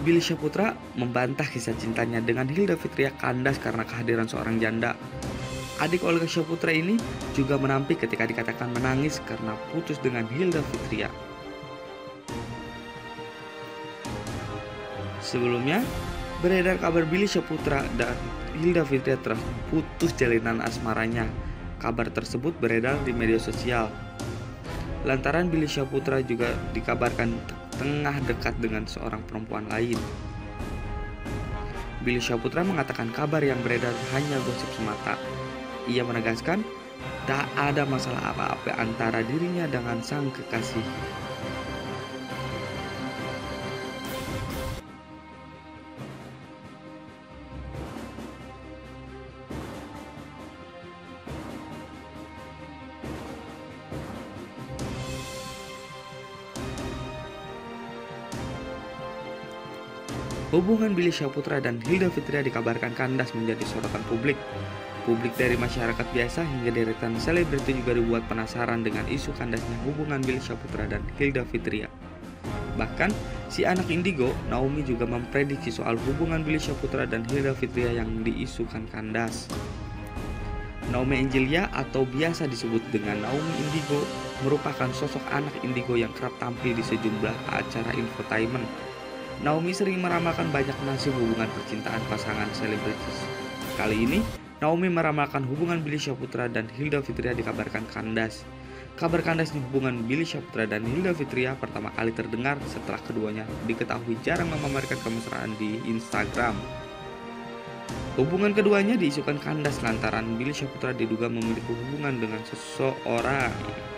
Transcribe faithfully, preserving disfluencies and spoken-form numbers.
Billy Syahputra membantah kisah cintanya dengan Hilda Fitria kandas karena kehadiran seorang janda. Adik Olga Syahputra ini juga menampik ketika dikatakan menangis karena putus dengan Hilda Fitria. Sebelumnya, beredar kabar Billy Syahputra dan Hilda Fitria telah putus jalinan asmaranya. Kabar tersebut beredar di media sosial. Lantaran Billy Syahputra juga dikabarkan tengah dekat dengan seorang perempuan lain. Billy Syahputra mengatakan kabar yang beredar hanya gosip semata. Ia menegaskan tak ada masalah apa-apa antara dirinya dengan sang kekasih. Hubungan Billy Syahputra dan Hilda Fitria dikabarkan kandas menjadi sorotan publik. Publik dari masyarakat biasa hingga deretan selebriti juga dibuat penasaran dengan isu kandasnya hubungan Billy Syahputra dan Hilda Fitria. Bahkan, si anak indigo, Naomi, juga memprediksi soal hubungan Billy Syahputra dan Hilda Fitria yang diisukan kandas. Naomi Angelia atau biasa disebut dengan Naomi Indigo merupakan sosok anak indigo yang kerap tampil di sejumlah acara infotainment. Naomi sering meramalkan banyak nasib hubungan percintaan pasangan selebritis. Kali ini, Naomi meramalkan hubungan Billy Syahputra dan Hilda Fitria dikabarkan kandas. Kabar kandasnya hubungan Billy Syahputra dan Hilda Fitria pertama kali terdengar setelah keduanya diketahui jarang memamerkan kemesraan di Instagram. Hubungan keduanya diisukan kandas lantaran Billy Syahputra diduga memiliki hubungan dengan seseorang.